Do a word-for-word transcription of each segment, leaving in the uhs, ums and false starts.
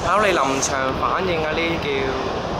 考你臨場反應啊！呢啲叫。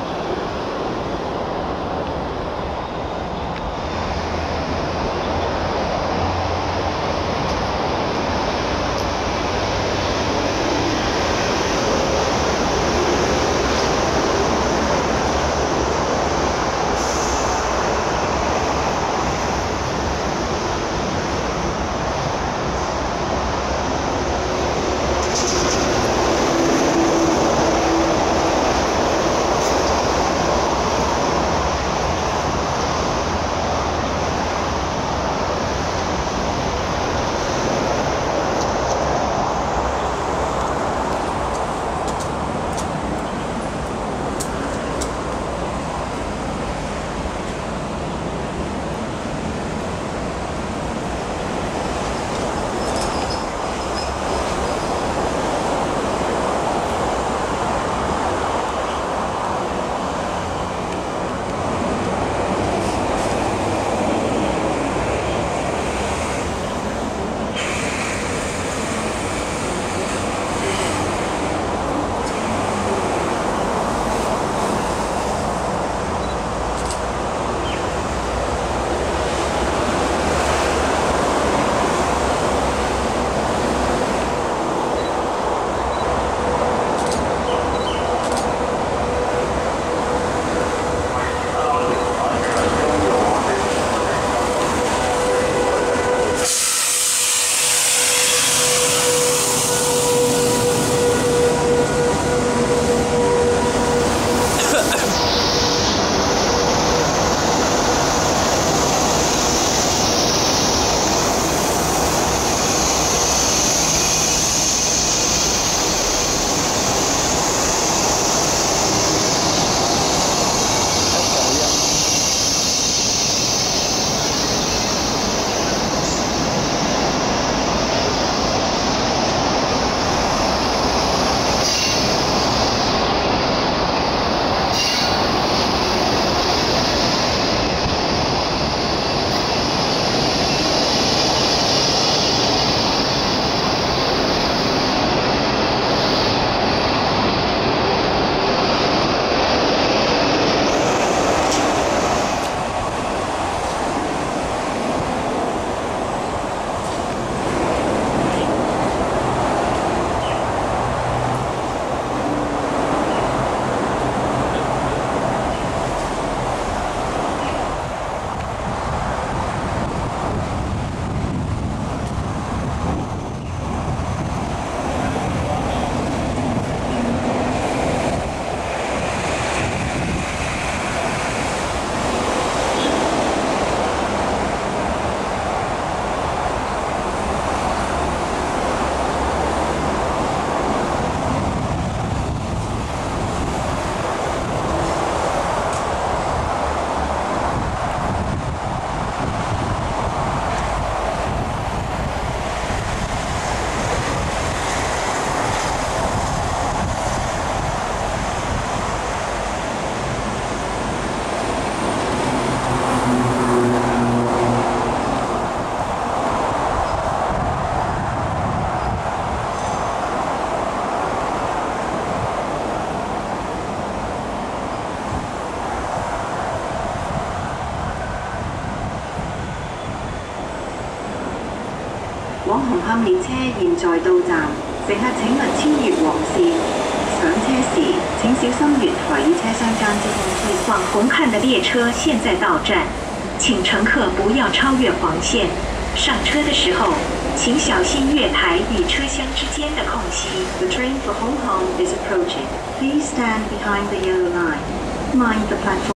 往紅磡列車現在到站，乘客請勿超越黃線。上車時請小心月台與車廂間之空。往紅磡的列車現在到站，請乘客不要超越黃線。上車的時候，請小心月台與車廂之間的空隙。The train for Hong Kong is approaching. Please stand behind the yellow line. Mind the platform.